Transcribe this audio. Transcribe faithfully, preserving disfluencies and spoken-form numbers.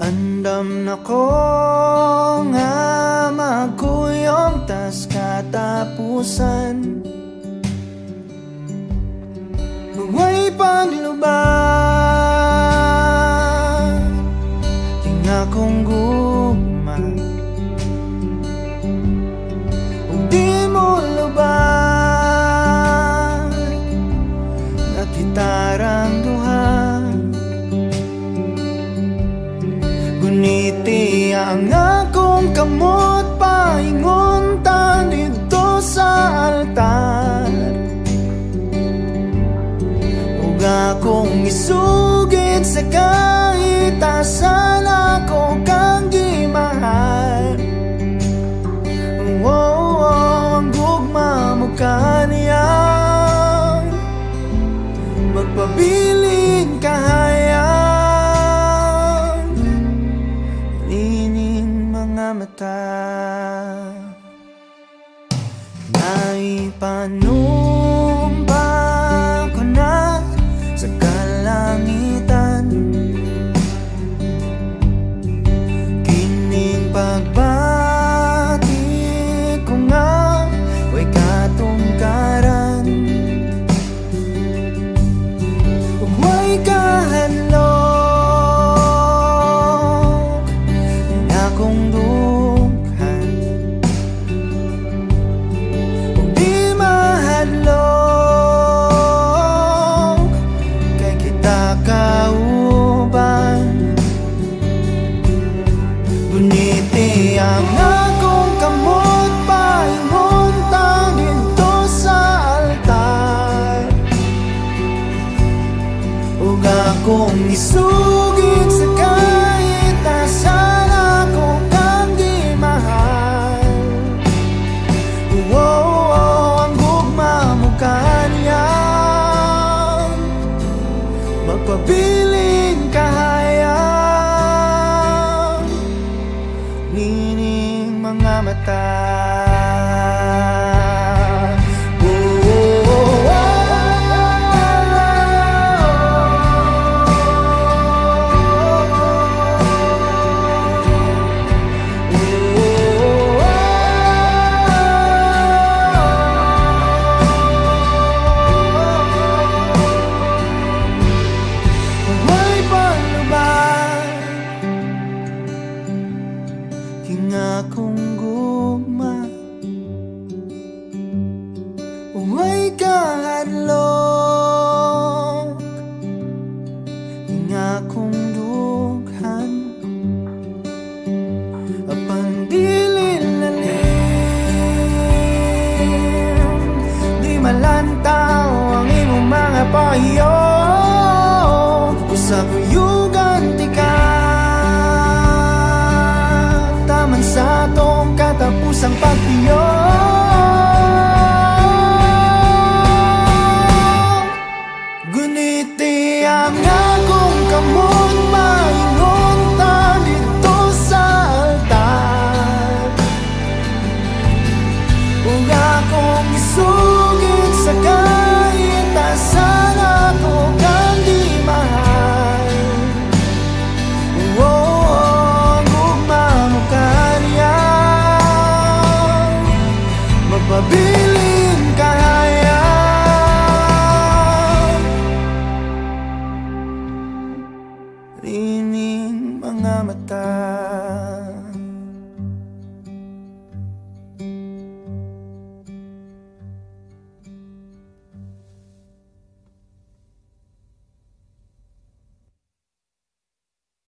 Andam na ko nga magkuyong tas katapusan. Huwag paglubag ting akong gugma. Kung di mo lubag na gitarang duha, guniti ang akong kamot paingon ta dito sa altar. Ug akong isugid sa kahitasan ako kang gimahal. Oh, oh, ang gugma mo kaniya magpabiling kahayag lining mga mata. Naipanumpa ko na sa kalangitan, kining pagbati ko nga way katungkaran. Ug way kahadlok ng akong dughan. Ug di mahadlok kay kita kauban. Guniti ang akong kamot paingon ta dito sa altar. Ug akong isugid sa kahitasan ako kang gimahal. Oh, oh, ang gugma mo kaniya magpabiling kahayag nining mga mata. Huwag paglubag king akong gugma. Huwag kahadlok king akong dughan. Apan dili lalim, di malantaw ang imong mga pahiyo. Usa kuyugan ti ka taman sa atong katapusang pagtiyo. Guniti ang akong kamot maingon ta dito sa altar. Ug akong isugid sa kahitasan ako kang gimahal. Oh, oh, ang gugma mo kaniya magpabiling